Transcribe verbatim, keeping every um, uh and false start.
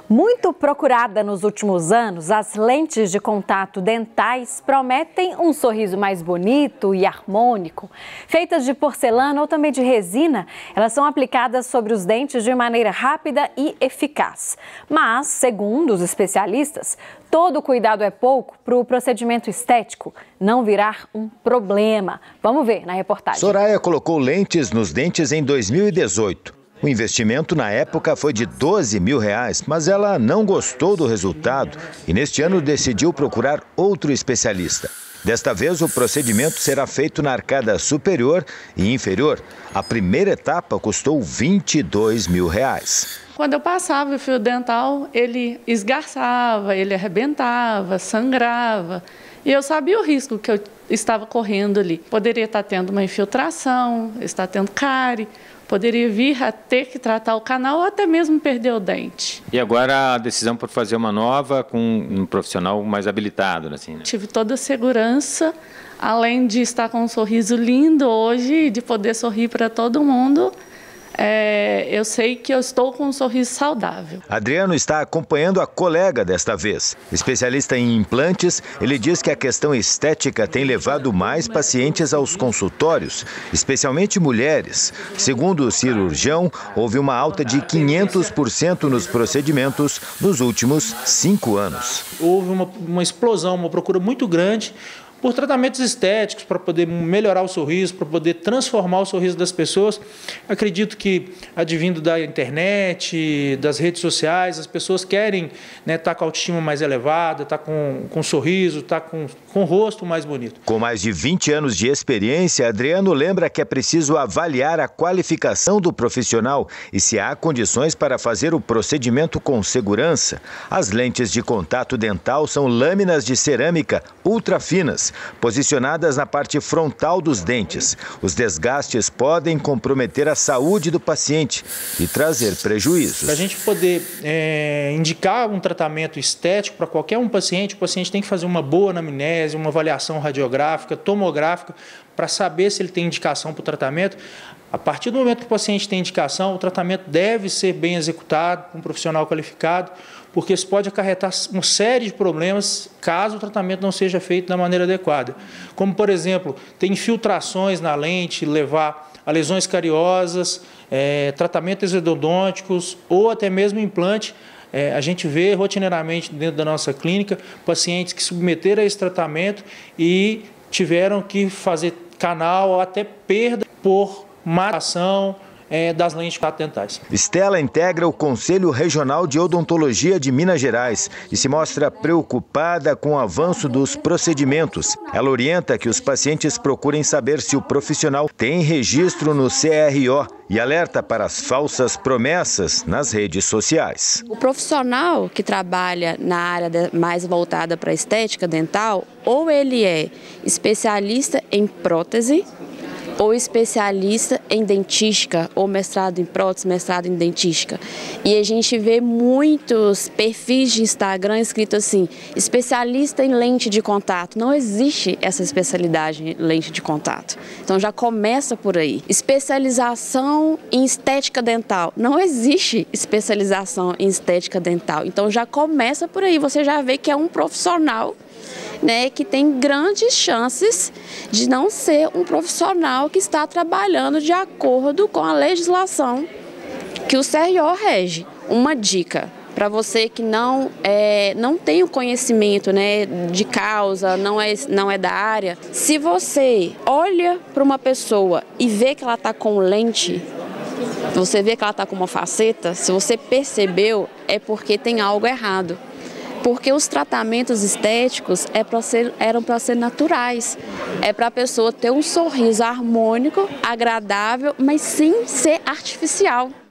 Muito procurada nos últimos anos, as lentes de contato dentais prometem um sorriso mais bonito e harmônico. Feitas de porcelana ou também de resina, elas são aplicadas sobre os dentes de maneira rápida e eficaz. Mas, segundo os especialistas, todo cuidado é pouco para o procedimento estético não virar um problema. Vamos ver na reportagem. Soraya colocou lentes nos dentes em dois mil e dezoito. O investimento na época foi de doze mil reais, mas ela não gostou do resultado e neste ano decidiu procurar outro especialista. Desta vez o procedimento será feito na arcada superior e inferior. A primeira etapa custou vinte e dois mil reais. Quando eu passava o fio dental, ele esgarçava, ele arrebentava, sangrava. E eu sabia o risco que eu estava correndo ali. Poderia estar tendo uma infiltração, estar tendo cárie. Poderia vir a ter que tratar o canal ou até mesmo perder o dente. E agora a decisão por fazer uma nova com um profissional mais habilitado, assim, né? Tive toda a segurança, além de estar com um sorriso lindo hoje, de poder sorrir para todo mundo. É, eu sei que eu estou com um sorriso saudável. Adriano está acompanhando a colega desta vez. Especialista em implantes, ele diz que a questão estética tem levado mais pacientes aos consultórios, especialmente mulheres. Segundo o cirurgião, houve uma alta de quinhentos por cento nos procedimentos nos últimos cinco anos. Houve uma, uma explosão, uma procura muito grande por tratamentos estéticos, para poder melhorar o sorriso, para poder transformar o sorriso das pessoas. Acredito que, advindo da internet, das redes sociais, as pessoas querem né, estar com a autoestima mais elevada, estar com, com um sorriso, estar com, com o rosto mais bonito. Com mais de vinte anos de experiência, Adriano lembra que é preciso avaliar a qualificação do profissional e se há condições para fazer o procedimento com segurança. As lentes de contato dental são lâminas de cerâmica ultra finas, posicionadas na parte frontal dos dentes. Os desgastes podem comprometer a saúde do paciente e trazer prejuízos. Para a gente poder é, indicar um tratamento estético para qualquer um paciente, o paciente tem que fazer uma boa anamnese, uma avaliação radiográfica, tomográfica, para saber se ele tem indicação para o tratamento. A partir do momento que o paciente tem indicação, o tratamento deve ser bem executado por um profissional qualificado, porque isso pode acarretar uma série de problemas caso o tratamento não seja feito da maneira adequada. Como, por exemplo, ter infiltrações na lente, levar a lesões cariosas, é, tratamentos endodônticos ou até mesmo implante. É, a gente vê rotineiramente dentro da nossa clínica pacientes que submeteram a esse tratamento e tiveram que fazer canal ou até perda por matação é, das lentes de contato dentais. Estela integra o Conselho Regional de Odontologia de Minas Gerais e se mostra preocupada com o avanço dos procedimentos. Ela orienta que os pacientes procurem saber se o profissional tem registro no C R O e alerta para as falsas promessas nas redes sociais. O profissional que trabalha na área de, mais voltada para a estética dental, ou ele é especialista em prótese, ou especialista em dentística, ou mestrado em prótese, mestrado em dentística. E a gente vê muitos perfis de Instagram escrito assim, especialista em lente de contato. Não existe essa especialidade em lente de contato. Então já começa por aí. Especialização em estética dental. Não existe especialização em estética dental. Então já começa por aí. Você já vê que é um profissional né, que tem grandes chances de não ser um profissional que está trabalhando de acordo com a legislação que o C R O rege. Uma dica para você que não, é, não tem o conhecimento né, de causa, não é, não é da área, se você olha para uma pessoa e vê que ela está com lente, você vê que ela está com uma faceta, se você percebeu, é porque tem algo errado. Porque os tratamentos estéticos é pra ser, eram para ser naturais. É para a pessoa ter um sorriso harmônico, agradável, mas sem ser artificial.